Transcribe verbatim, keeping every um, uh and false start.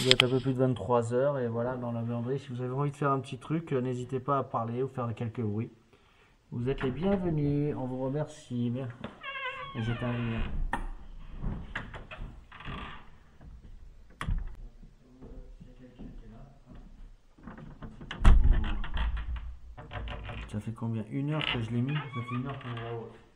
Il doit être un peu plus de vingt-trois heures et voilà dans la buanderie. Si vous avez envie de faire un petit truc, euh, n'hésitez pas à parler ou faire quelques bruits. Vous êtes les bienvenus, on vous remercie. Et j'éteins la lumière. Ça fait combien? Une heure que je l'ai mis? Ça fait une heure qu'on est là-haut.